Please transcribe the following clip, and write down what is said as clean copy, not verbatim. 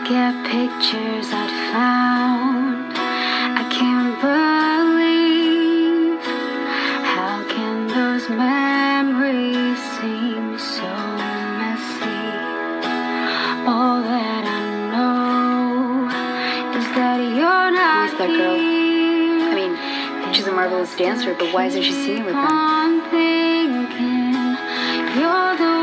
at pictures I'd found. I can't believe, how can those memories seem so messy? All that I know is that you're not. Who's that girl? I mean, she's a marvelous dancer, but why isn't she singing with them? I'm thinking you're the